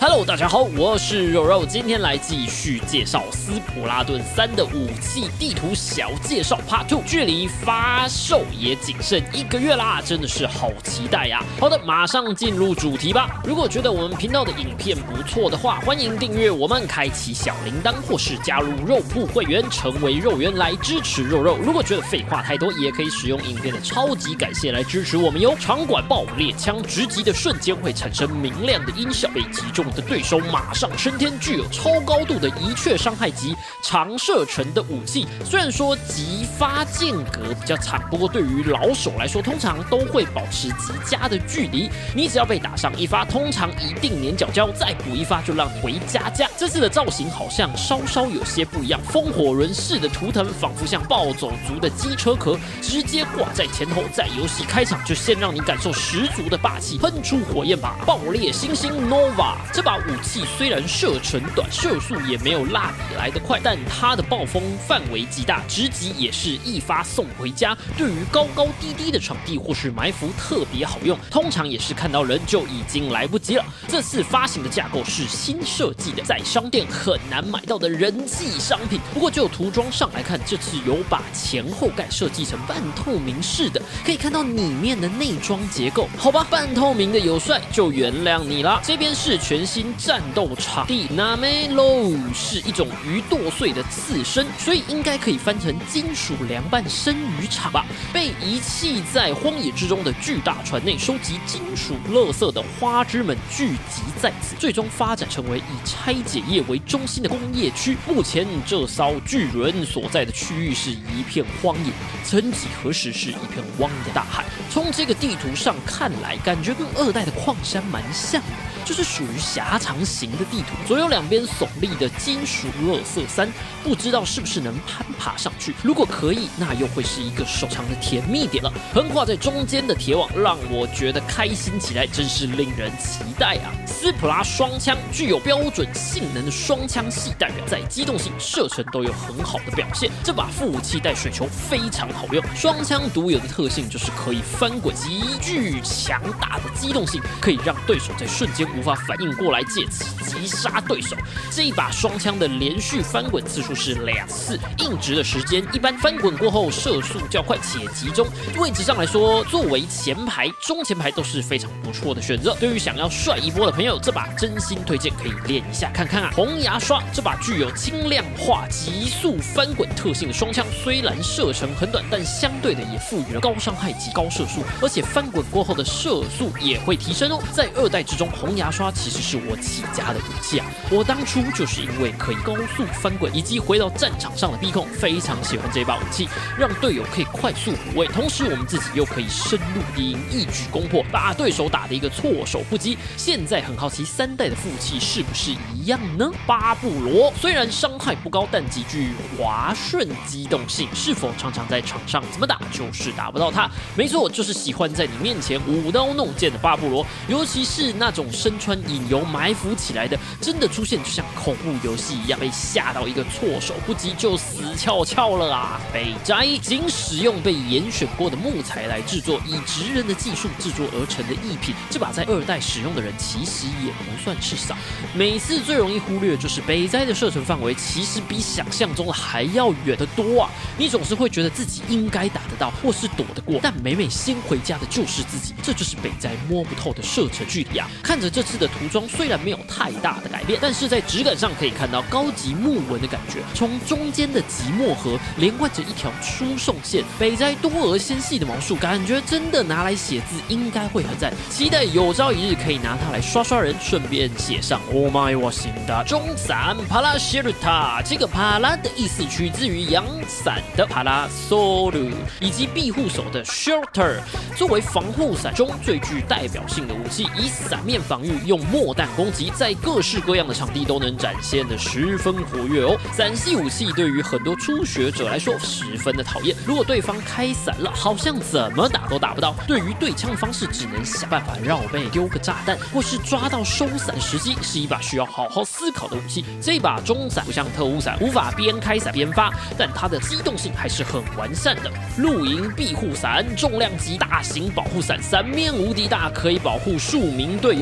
Hello， 大家好，我是肉肉，今天来继续介绍斯普拉顿3的武器地图小介绍 Part 2，距离发售也仅剩1个月啦，真的是好期待呀！好的，马上进入主题吧。如果觉得我们频道的影片不错的话，欢迎订阅我们，开启小铃铛，或是加入肉铺会员，成为肉员来支持肉肉。如果觉得废话太多，也可以使用影片的超级感谢来支持我们哟。场馆爆裂枪直击的瞬间会产生明亮的音效，被击中的对手马上升天，具有超高度的一却伤害及长射程的武器。虽然说击发间隔比较长，不过对于老手来说，通常都会保持极佳的距离。你只要被打伤一发，通常一定黏脚胶，再补一发就让你回家家。这次的造型好像稍稍有些不一样，风火轮式的图腾仿佛像暴走族的机车壳，直接挂在前头，在游戏开场就先让你感受十足的霸气，喷出火焰吧！爆裂星星 Nova 这把武器虽然射程短，射速也没有蜡笔来得快，但它的暴风范围极大，直击也是一发送回家。对于高高低低的场地或是埋伏特别好用，通常也是看到人就已经来不及了。这次发行的架构是新设计的，在商店很难买到的人气商品。不过就涂装上来看，这次有把前后盖设计成半透明式的，可以看到里面的内装结构。好吧，半透明的有帅就原谅你啦。这边是全新战斗场地 Namelo， 是一种鱼剁碎的刺身，所以应该可以翻成金属凉拌生鱼场吧。被遗弃在荒野之中的巨大船内收集金属垃圾的花枝们聚集在此，最终发展成为以拆解业为中心的工业区。目前这艘巨轮所在的区域是一片荒野，曾几何时是一片汪洋大海。从这个地图上看来，感觉跟2代的矿山蛮像的，就是属于狭长型的地图，左右两边耸立的金属垃圾山，不知道是不是能攀爬上去。如果可以，那又会是一个收藏的甜蜜点了。横跨在中间的铁网让我觉得开心起来，真是令人期待啊！斯普拉双枪具有标准性能的双枪系，代表在机动性、射程都有很好的表现。这把副武器带水球非常好用，双枪独有的特性就是可以翻滚，极具强大的机动性，可以让对手在瞬间无法反应过来，借此击杀对手。这一把双枪的连续翻滚次数是2次，硬直的时间一般，翻滚过后射速较快且集中。位置上来说，作为前排、中前排都是非常不错的选择。对于想要帅一波的朋友，这把真心推荐可以练一下看看啊！红牙刷这把具有轻量化、急速翻滚特性的双枪，虽然射程很短，但相对的也赋予了高伤害及高射速，而且翻滚过后的射速也会提升哦。在2代之中，红牙刷其实是我起家的武器啊！我当初就是因为可以高速翻滚，以及回到战场上的逼控，非常喜欢这把武器，让队友可以快速补位，同时我们自己又可以深入敌营，一举攻破，把对手打得一个措手不及。现在很好奇3代的副武器是不是一样呢？巴布罗虽然伤害不高，但极具滑顺机动性，是否常常在场上怎么打就是打不到他？没错，就是喜欢在你面前舞刀弄剑的巴布罗，尤其是那种身穿引游埋伏起来的，真的出现就像恐怖游戏一样，被吓到一个措手不及就死翘翘了啊！北斋仅使用被严选过的木材来制作，以职人的技术制作而成的艺品，这把在2代使用的人其实也不算是少。每次最容易忽略就是北斋的射程范围其实比想象中的还要远得多啊！你总是会觉得自己应该打得到或是躲得过，但每每先回家的就是自己，这就是北斋摸不透的射程距离啊！看着这次的涂装虽然没有太大的改变，但是在质感上可以看到高级木纹的感觉，从中间的即墨盒连贯着一条输送线，北斋多而纤细的毛术，感觉真的拿来写字应该会很赞。期待有朝一日可以拿它来刷刷人，顺便写上 Oh my 我心的中伞帕拉谢鲁塔。这个帕拉的意思取自于阳伞的帕拉索鲁，以及庇护手的 shelter。作为防护伞中最具代表性的武器，以伞面防御，用墨弹攻击，在各式各样的场地都能展现的十分活跃哦。伞系武器对于很多初学者来说十分的讨厌，如果对方开伞了，好像怎么打都打不到。对于对枪的方式，只能想办法绕背、丢个炸弹，或是抓到收伞时机，是一把需要好好思考的武器。这把中伞不像特务伞，无法边开伞边发，但它的机动性还是很完善的。露营庇护伞，重量级大型保护伞，伞面无敌大，可以保护数名队友，让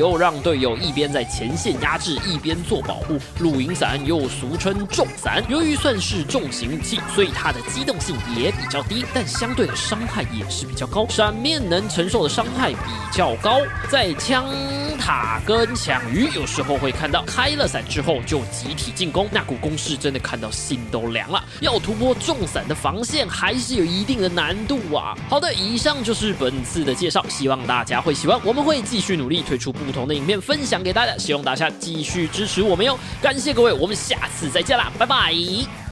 队友一边在前线压制，一边做保护。露营伞又俗称重伞，由于算是重型武器，所以它的机动性也比较低，但相对的伤害也是比较高，闪面能承受的伤害比较高。在枪塔跟抢鱼，有时候会看到开了伞之后就集体进攻，那股攻势真的看到心都凉了。要突破重伞的防线，还是有一定的难度啊。好的，以上就是本次的介绍，希望大家会喜欢。我们会继续努力推出不同的影片分享给大家，希望大家继续支持我们哟。感谢各位，我们下次再见啦，拜拜。